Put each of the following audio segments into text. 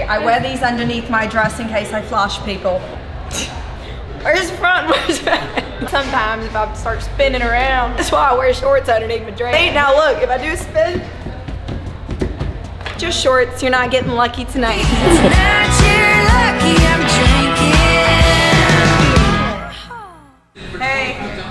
I wear these underneath my dress in case I flash people. Where's front, where's back? Sometimes if I start spinning around, that's why I wear shorts underneath my dress. Hey, now look, if I do a spin, just shorts, you're not getting lucky tonight. Tonight you're lucky I'm drinking. Hey,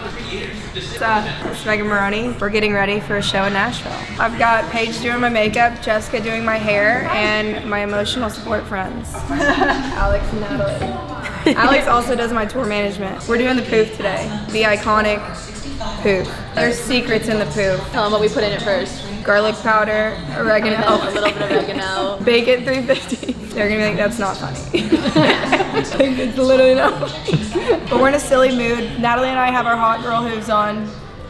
it's Megan Maroney. We're getting ready for a show in Nashville. I've got Paige doing my makeup, Jessica doing my hair, and my emotional support friends, Alex and Natalie. Alex also does my tour management. We're doing the poof today, the iconic poof. There's secrets in the poof. Tell them what we put in it first. Garlic powder, oregano, A little bit of oregano. bacon 350. They're gonna be like, that's not funny. Like, it's literally not funny. But we're in a silly mood. Natalie and I have our hot girl hooves on.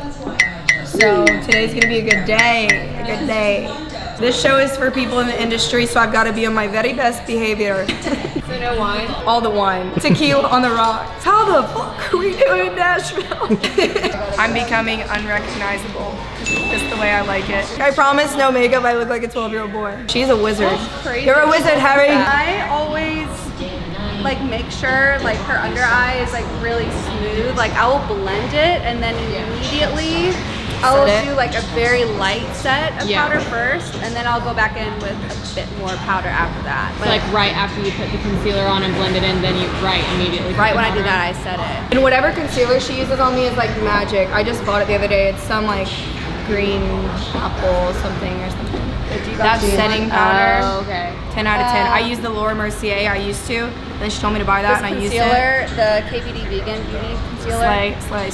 So today's gonna be a good day, a good day. This show is for people in the industry, so I've gotta be on my very best behavior. So no wine? All the wine. Tequila on the rocks. How the fuck are we doing in Nashville? I'm becoming unrecognizable. Just the way I like it. I promise no makeup, I look like a 12-year-old boy. She's a wizard. Crazy. You're a wizard, Harry. I always like make sure like her under eye is like really smooth. Like I will blend it and then immediately I will do like a very light set of powder first, and then I'll go back in with a bit more powder after that. So like right after you put the concealer on and blend it in, then you immediately. Right when I do that, I set it. And whatever concealer she uses on me is like magic. I just bought it the other day. It's some like green apple something or something. That setting powder. Oh, okay. 10 out of 10. I use the Laura Mercier. I used to. Then she told me to buy that, and I used it. The KVD Vegan Beauty Concealer. Slay.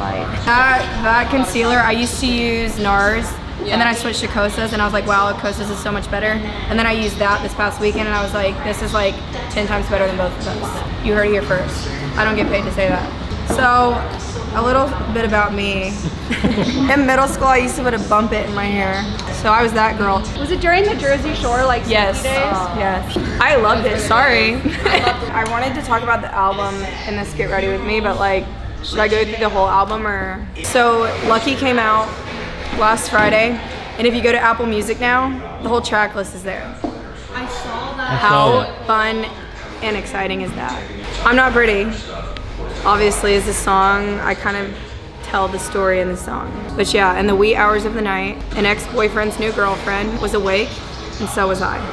That concealer, I used to use NARS, and then I switched to Kosas, and I was like, wow, Kosas is so much better. And then I used that this past weekend, and I was like, this is like 10 times better than both of those. You heard it here first. I don't get paid to say that. So, a little bit about me. In middle school, I used to put a bump it in my hair. So I was that girl. Was it during the Jersey Shore like Yes, yes. I loved it, sorry. I wanted to talk about the album in this Get Ready With Me, but like, should I go through the whole album or? So Lucky came out last Friday, and if you go to Apple Music now, the whole track list is there. I saw that. How fun and exciting is that? I'm Not Pretty, obviously, is a song. I kind of tell the story in the song. But yeah, in the wee hours of the night, an ex-boyfriend's new girlfriend was awake, and so was I.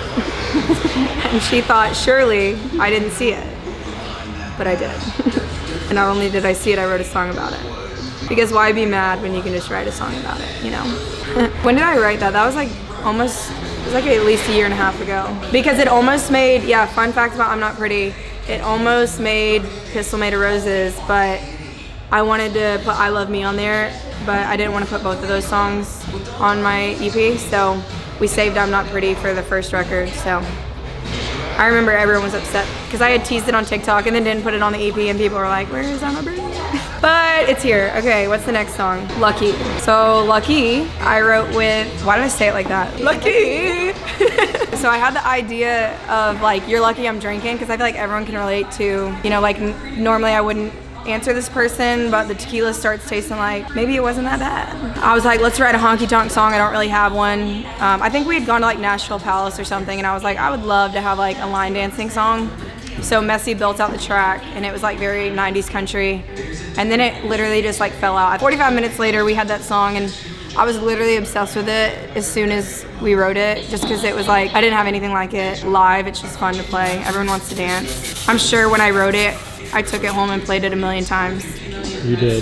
And she thought, surely I didn't see it. But I did. And not only did I see it, I wrote a song about it. Because why be mad when you can just write a song about it, you know? When did I write that? That was like almost, it was like at least a year and a half ago. Because it almost made, yeah, fun fact about I'm Not Pretty, it almost made Pistol Made of Roses, but I wanted to put I Love Me on there, but I didn't want to put both of those songs on my EP, so we saved I'm Not Pretty for the first record. So I remember everyone was upset because I had teased it on TikTok and then didn't put it on the EP, and people were like, where is I'm Not Pretty? But it's here. Okay, what's the next song? Lucky. So Lucky, I wrote with, why did I say it like that? Lucky! So I had the idea of like, you're lucky I'm drinking, because I feel like everyone can relate to, you know, like normally I wouldn't answer this person, but the tequila starts tasting like, maybe it wasn't that bad. I was like, let's write a honky tonk song. I don't really have one. I think we had gone to like Nashville Palace or something, and I was like, I would love to have like a line dancing song. So Messy built out the track, and it was like very 90s country. And then it literally just like fell out. 45 minutes later, we had that song, and I was literally obsessed with it as soon as we wrote it, just because it was like, I didn't have anything like it live. It's just fun to play. Everyone wants to dance. I'm sure when I wrote it, I took it home and played it a million times. You did.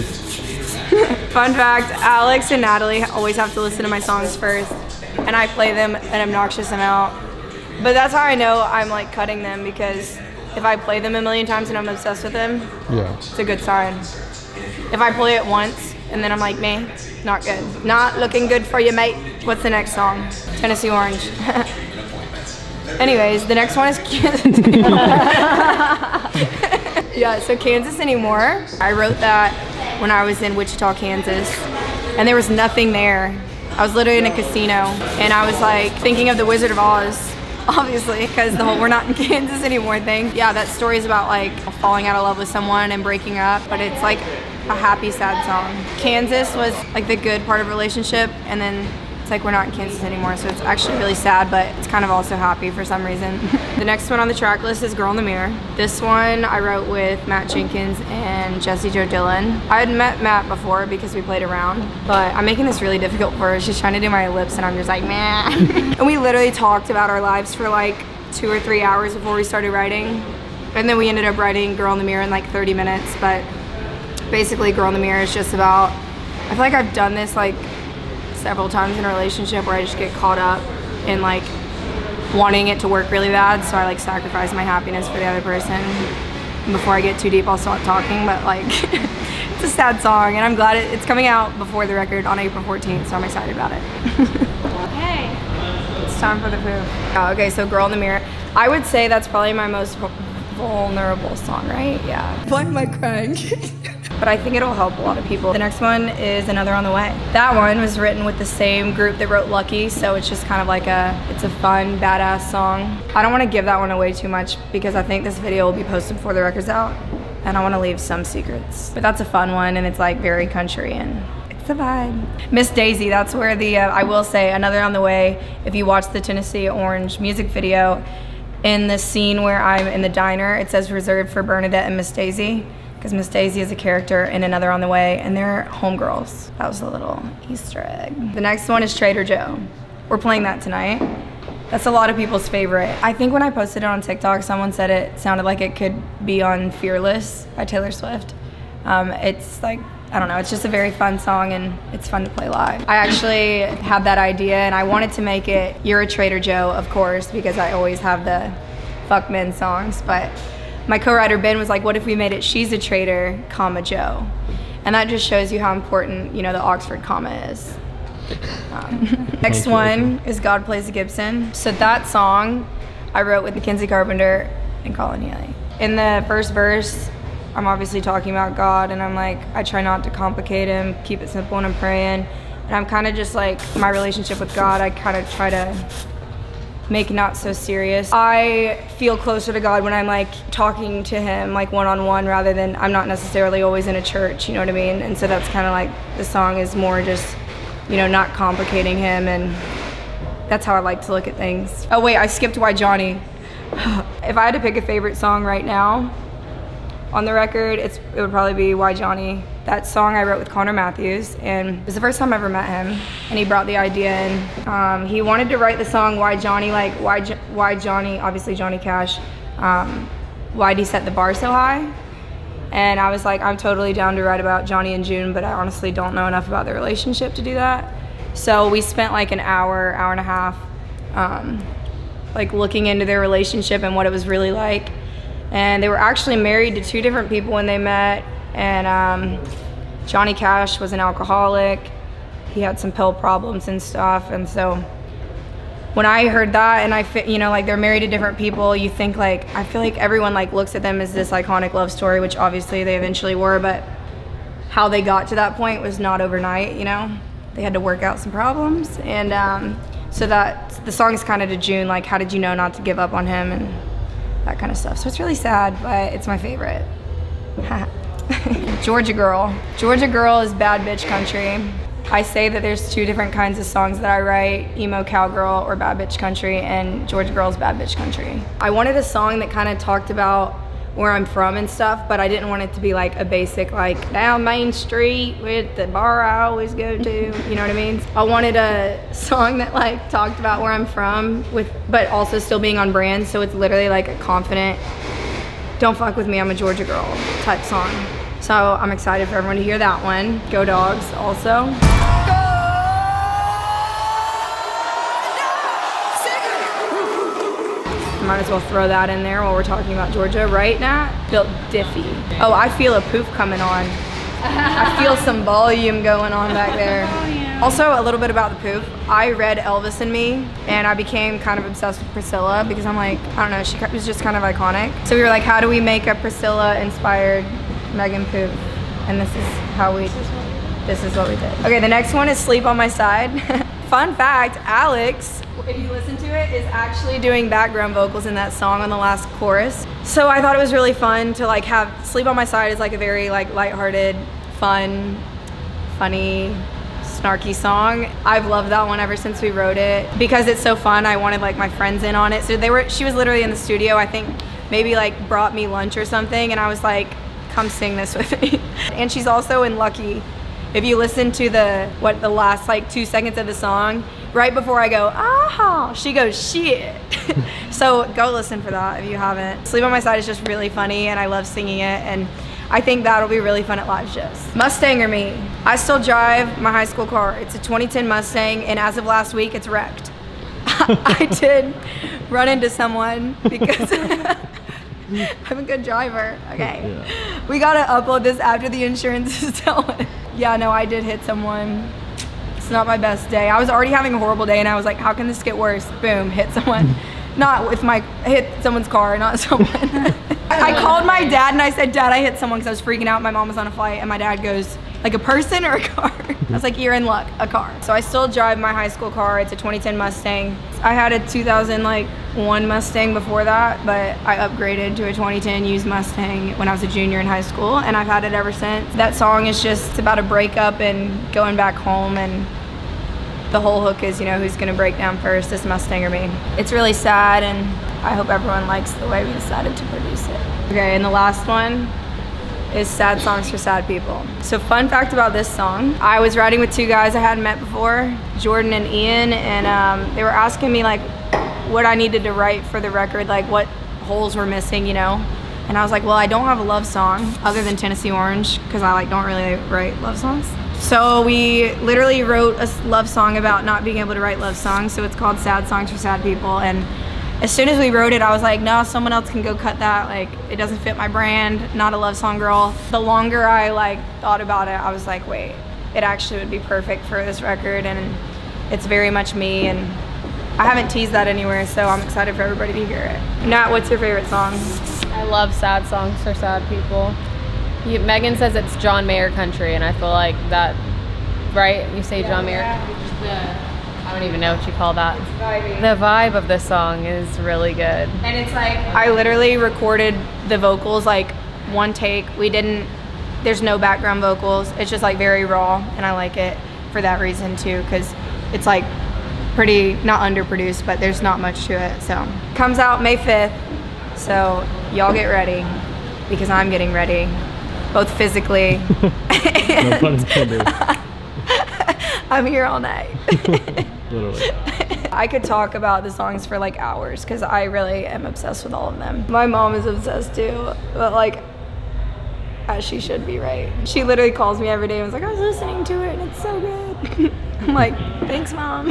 Fun fact, Alex and Natalie always have to listen to my songs first, and I play them an obnoxious amount. But that's how I know I'm like cutting them, because if I play them a million times and I'm obsessed with them, Yeah. it's a good sign. If I play it once and then I'm like, meh, not good. Not looking good for you, mate. What's the next song? Tennessee Orange. Anyways, the next one is Kansas. Yeah, so Kansas Anymore. I wrote that when I was in Wichita, Kansas, and there was nothing there. I was literally in a casino, and I was like thinking of The Wizard of Oz, obviously, because the whole we're not in Kansas anymore thing. Yeah, that story is about like falling out of love with someone and breaking up, but it's like a happy, sad song. Kansas was like the good part of a relationship, and then like we're not in Kansas anymore, so it's actually really sad, but it's kind of also happy for some reason. The next one on the track list is Girl in the Mirror. This one I wrote with Matt Jenkins and Jessie Jo Dillon. I had met Matt before because we played around, but I'm making this really difficult for her. She's trying to do my lips and I'm just like, man. And we literally talked about our lives for like 2 or 3 hours before we started writing. And then we ended up writing Girl in the Mirror in like 30 minutes, but basically Girl in the Mirror is just about, I feel like I've done this like several times in a relationship where I just get caught up in like wanting it to work really bad, so I like sacrifice my happiness for the other person. And before I get too deep, I'll stop talking, but like it's a sad song, and I'm glad it's coming out before the record on April 14th, so I'm excited about it. Hey. It's time for the poop. Oh, okay, so Girl in the Mirror. I would say that's probably my most vulnerable song, right? Yeah. Why am I crying? But I think it'll help a lot of people. The next one is Another on the Way. That one was written with the same group that wrote Lucky, so it's just kind of like it's a fun, badass song. I don't want to give that one away too much because I think this video will be posted before the record's out, and I want to leave some secrets. But that's a fun one, and it's like very country, and it's a vibe. Miss Daisy, that's where the, I will say, Another on the Way, if you watch the Tennessee Orange music video, in the scene where I'm in the diner, it says reserved for Bernadette and Miss Daisy, because Miss Daisy is a character in Another on the Way, and they're homegirls. That was a little Easter egg. The next one is Trader Joe. We're playing that tonight. That's a lot of people's favorite. I think when I posted it on TikTok, someone said it sounded like it could be on Fearless by Taylor Swift. It's like, I don't know, it's just a very fun song and it's fun to play live. I actually had that idea and I wanted to make it You're a Trader Joe, of course, because I always have the fuck men songs, but my co-writer Ben was like, what if we made it She's a Traitor, comma Joe? And that just shows you how important, you know, the Oxford comma is. Next one is God Plays the Gibson. So that song I wrote with Mackenzie Carpenter and Colin Healy. In the first verse, I'm obviously talking about God, and I'm like, I try not to complicate him, keep it simple when I'm praying. And I'm kind of just like, my relationship with God, I kind of try to make not so serious. I feel closer to God when I'm like talking to him like one-on-one rather than, I'm not necessarily always in a church, you know what I mean? And so that's kind of like, the song is more just, you know, not complicating him, and that's how I like to look at things. Oh wait, I skipped Why Johnny. If I had to pick a favorite song right now on the record, it would probably be Why Johnny. That song I wrote with Connor Matthews, and it was the first time I ever met him, and he brought the idea in. He wanted to write the song Why Johnny, like why Johnny, obviously Johnny Cash, why'd he set the bar so high? And I was like, I'm totally down to write about Johnny and June, but I honestly don't know enough about their relationship to do that. So we spent like an hour and a half, like looking into their relationship and what it was really like. And they were actually married to 2 different people when they met. And Johnny Cash was an alcoholic. He had some pill problems and stuff. And so when I heard that, and you know, like they're married to different people, you think like, I feel like everyone like looks at them as this iconic love story, which obviously they eventually were, but how they got to that point was not overnight, you know? They had to work out some problems. And so that the song is kind of to June, like how did you know not to give up on him and that kind of stuff. So it's really sad, but it's my favorite. Georgia Girl. Georgia Girl is bad bitch country. I say that there's 2 different kinds of songs that I write, emo cowgirl or bad bitch country, and Georgia Girl's bad bitch country. I wanted a song that kind of talked about where I'm from and stuff, but I didn't want it to be like a basic like down Main Street with the bar I always go to, you know what I mean? I wanted a song that like talked about where I'm from but also still being on brand, so it's literally like a confident, don't fuck with me, I'm a Georgia girl type song. So I'm excited for everyone to hear that one. Go Dogs also. Might as well throw that in there while we're talking about Georgia. Right, Nat? Built Diffie. Oh, I feel a poof coming on. I feel some volume going on back there. Also, a little bit about the poof. I read Elvis and Me, and I became kind of obsessed with Priscilla because I'm like, I don't know, she was just kind of iconic. So we were like, how do we make a Priscilla-inspired Megan poof? And this is what we did. Okay, the next one is Sleep on My Side. Fun fact, Alex, if you listen to it, is actually doing background vocals in that song on the last chorus. So I thought it was really fun to like have Sleep on My Side is like a very like lighthearted, fun, funny snarky song. I've loved that one ever since we wrote it because it's so fun. I wanted like my friends in on it. So she was literally in the studio, I think maybe like brought me lunch or something, and I was like, come sing this with me. And she's also in Lucky. If you listen to the last like 2 seconds of the song, right before I go, ah, she goes, shit. So go listen for that if you haven't. Sleep on My Side is just really funny and I love singing it, and I think that'll be really fun at live shows. Mustang or me? I still drive my high school car. It's a 2010 Mustang, and as of last week, it's wrecked. I did run into someone because I'm a good driver. Okay. Yeah. We gotta upload this after the insurance is done. Yeah, no, I did hit someone. It's not my best day. I was already having a horrible day and I was like, how can this get worse? Boom, hit someone. Hit someone's car, not someone. I called my dad and I said, Dad, I hit someone because I was freaking out. My mom was on a flight, and my dad goes, like a person or a car? I was like, you're in luck, a car. So I still drive my high school car. It's a 2010 Mustang. I had a 2001 Mustang before that, but I upgraded to a 2010 used Mustang when I was a junior in high school, and I've had it ever since. That song is just about a breakup and going back home, and the whole hook is, you know, who's gonna break down first, this Mustang or me. It's really sad, and I hope everyone likes the way we decided to produce it. Okay, and the last one is Sad Songs for Sad People. So fun fact about this song, I was writing with two guys I hadn't met before, Jordan and Ian, and they were asking me like what I needed to write for the record, like what holes were missing, you know? And I was like, well, I don't have a love song other than Tennessee Orange, because I like don't really write love songs. So we literally wrote a love song about not being able to write love songs, so it's called Sad Songs for Sad People. And as soon as we wrote it, I was like, no, someone else can go cut that. Like, it doesn't fit my brand, not a love song girl. The longer I like thought about it, I was like, wait, it actually would be perfect for this record, and it's very much me, and I haven't teased that anywhere, so I'm excited for everybody to hear it. Nat, what's your favorite song? I love Sad Songs for Sad People. Megan says it's John Mayer country, and I feel like that, right? You say yeah, John Mayer? Yeah. I don't even know what you call that. It's vibey. The vibe of the song is really good. And it's like, I literally recorded the vocals like one take. There's no background vocals. It's just like very raw, and I like it for that reason too, because it's like pretty, not underproduced, but there's not much to it. So, comes out May 5th, so y'all get ready, because I'm getting ready, both physically No pun intended. I'm here all night. Literally. I could talk about the songs for like hours because I really am obsessed with all of them. My mom is obsessed too, but like, as she should be, right? She literally calls me every day and was like, I was listening to it and it's so good. I'm like, thanks, Mom.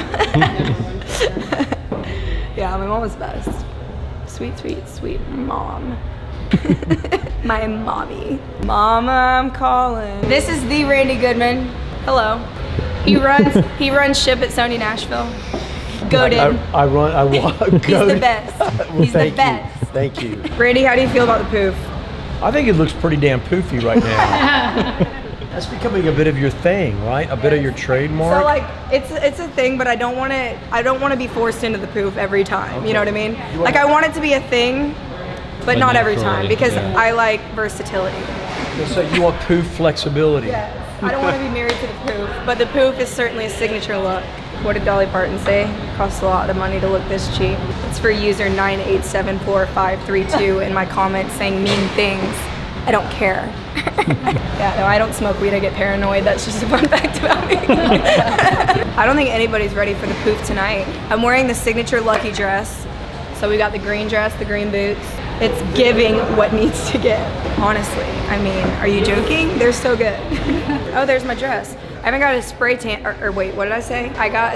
Yeah, my mom was best. Sweet, sweet, sweet mom. My mommy. Mama, I'm calling. This is the Randy Goodman. Hello. He runs ship at Sony Nashville. Goated. I walk. He's the best. Well, He's the best. Thank you. Randy, how do you feel about the poof? I think it looks pretty damn poofy right now. That's becoming a bit of your thing, right? A bit of your trademark. So like, it's a thing, but I don't want to be forced into the poof every time. Okay. You know what I mean? Like, I want it to be a thing, but not every time, because I like versatility. So you want poof flexibility. Yes. I don't want to be married to the poof, but the poof is certainly a signature look. What did Dolly Parton say? It costs a lot of money to look this cheap. It's for user 9874532 in my comments saying mean things. I don't care. Yeah, no, I don't smoke weed. I get paranoid. That's just a fun fact about me. I don't think anybody's ready for the poof tonight. I'm wearing the signature Lucky dress. So we got the green dress, the green boots. It's giving what needs to give, honestly. I mean, are you joking? They're so good. Oh, there's my dress. I haven't got a spray tan, or wait, what did I say? I got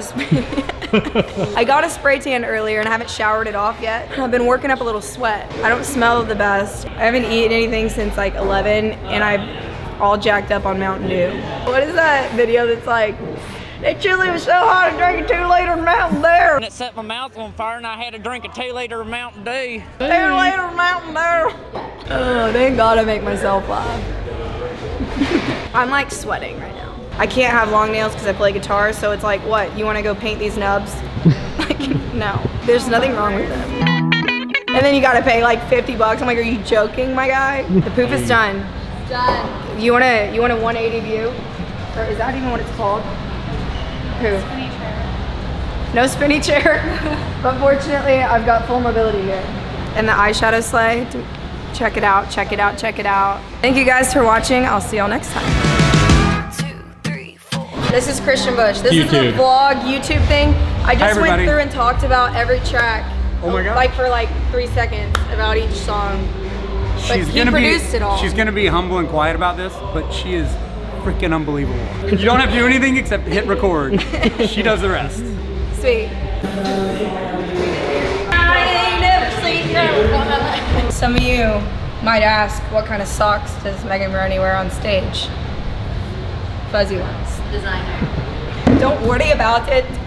a spray tan earlier and I haven't showered it off yet. I've been working up a little sweat. I don't smell the best. I haven't eaten anything since like 11, and I'm all jacked up on Mountain Dew. What is that video that's like, that chili was so hot I drank a 2-liter of Mountain Dew. And it set my mouth on fire and I had to drink a 2-liter of Mountain Dew. 2-liter of Mountain Dew. Oh, thank God I make myself laugh. I'm like sweating right now. I can't have long nails because I play guitar, so it's like, what, you want to go paint these nubs? Like, no, there's nothing wrong with them. And then you gotta pay like 50 bucks. I'm like, are you joking, my guy? The poof is done. Done. You want a 180 view? Or is that even what it's called? Who? No spinny chair. But fortunately, I've got full mobility here. And the eyeshadow sleigh. Check it out, check it out, check it out. Thank you guys for watching. I'll see y'all next time. 2, 3, 4. This is Christian Bush. This is YouTube. the vlog YouTube thing. I just went everybody. through and talked about every track. Oh my God. Like for like 3 seconds about each song. But he produced it all. She's gonna be humble and quiet about this, but she is freaking unbelievable. You don't have to do anything except hit record. She does the rest. Sweet. I ain't never seen no. Some of you might ask, what kind of socks does Megan Maroney wear on stage? Fuzzy ones. Designer. Don't worry about it.